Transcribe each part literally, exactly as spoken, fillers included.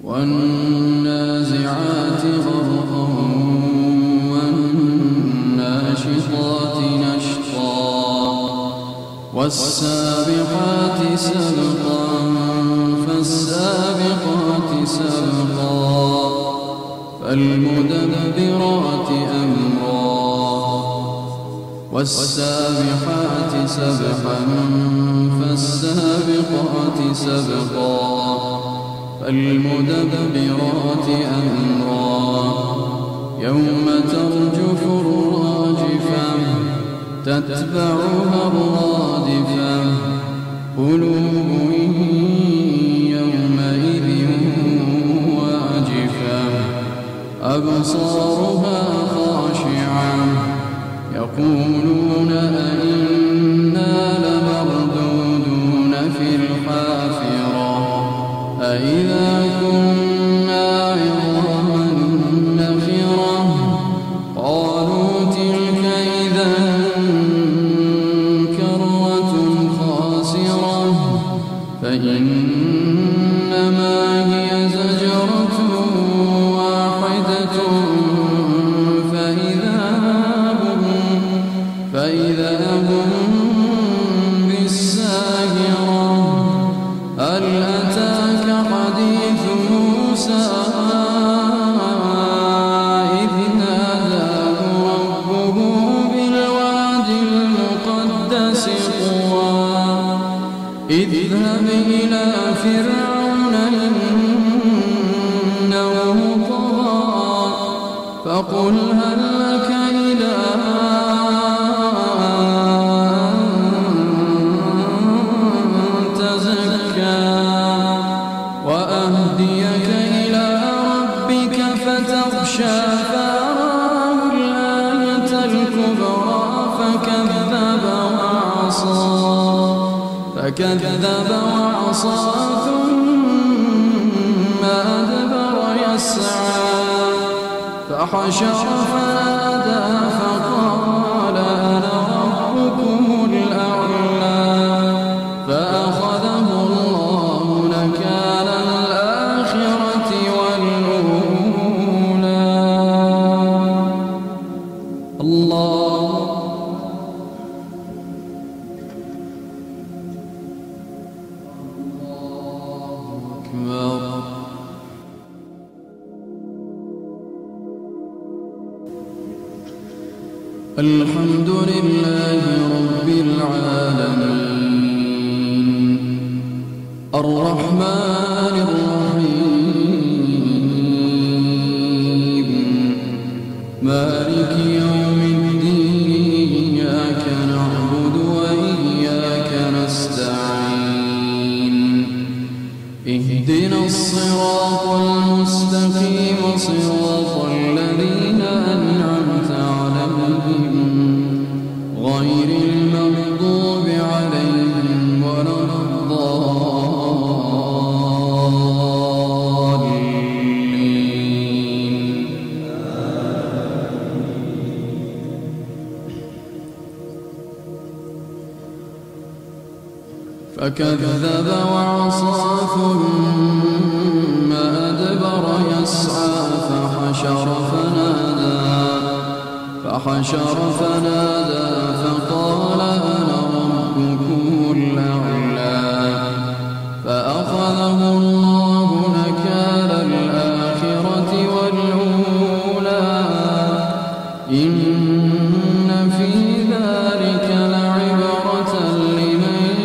والنازعات غرقا والناشطات نشطا والسابقات سبقا فالسابقات سبقا فالمدبرات أمرا والسابحات سبحا فالسابقات سبقا فالمدبرات أمرا يوم ترجف الراجفة تتبعها الرادفة قلوب يومئذ واجفة أبصارها خاشعة يقولون أئنا لمردودون في الحافرة أئذا كنا عظاما نخرة قالوا تلك إذا كرة خاسرة فإنما هي زجرة واحدة فإذا هم فإذا هم بالساهرة هل أتاك حديث موسى إذ ناداه ربه بالواد المقدس طوى اذهب إلى فرعون إنه طغى فقل هل لك إلى وأهديك إلى ربك فتخشى فأراه الآية الكبرى فكذب وعصى فكذب وعصى ثم أدبر يسعى فحشر فنادى فقال أنا ربكم الأعلى فأخذه الله نكال الآخرة والأولى. الله أكبر. الحمد لله رب العالمين الرحمن الرحيم مالك يوم الدين إياك نعبد وإياك نستعين اهدنا الصراط المستقيم صراط الذين أنعمت عليهم غير المغضوب عليهم ولا الضالين. فكذب وعصى ثم أدبر يسعى فحشر فنادى فحشر فنادى فقال أنا ربكم الأعلى فأخذه الله نكال الآخرة والأولى إن في ذلك لعبرة لمن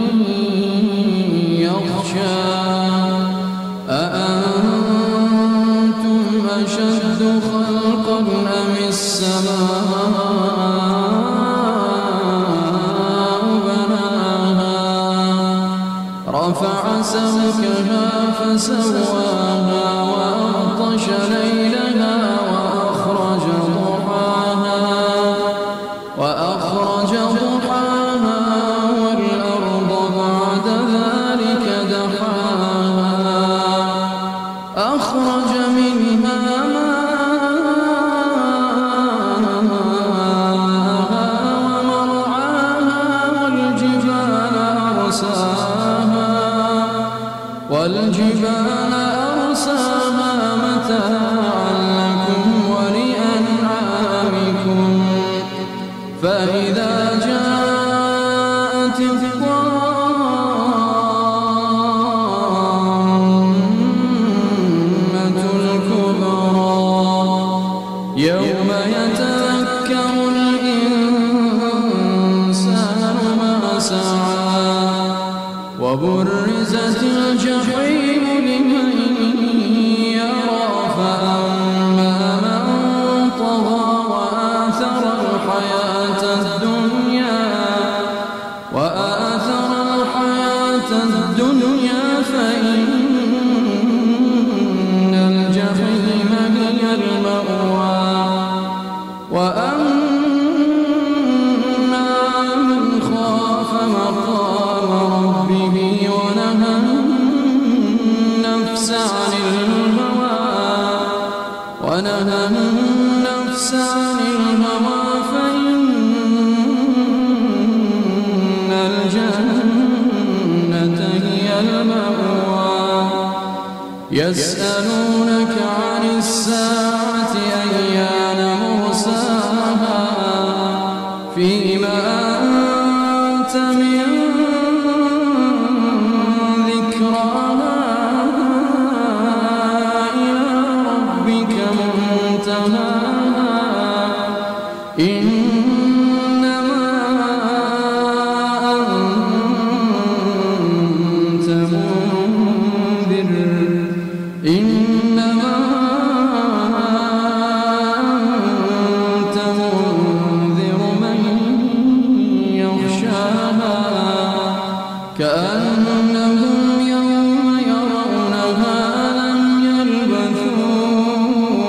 يخشى أأنتم أشد خلقا أم السماء بناها رفع سمكها فسواها وأغطش ليلها وأخرج ضحاها وأخرج ضحاها والأرض بعد ذلك دحاها أخرج منها والجبال أرساها متاعا لكم ولأنعامكم فإذا جاءت الطامة الكبرى يوم يتذكر الإنسان ما سعى وبرزت الجحيم لمن يرى فأما من طغى وآثر الحياة الدنيا وآثر الحياة الدنيا فإن الجحيم هي المأوى وأما من خاف مقام ربه ونهى النفس عن الهوى ونهى النفس عن الهوى فإن الجنة هي المأوى يسألونك عن الساعة أيان مرساها فيما أنت من ذكراها إلى ربك منتهاها إنما أنت منذر إنما أنت منذر من يخشاها كأنهم يوم يرونها لم يلبثوا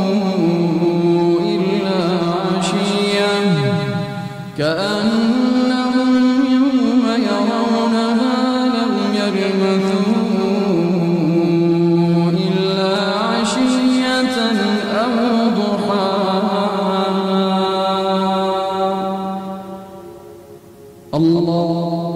إلا عشية كأنهم يوم يرونها لم يلبثوا إلا عشية أو ضحاها الله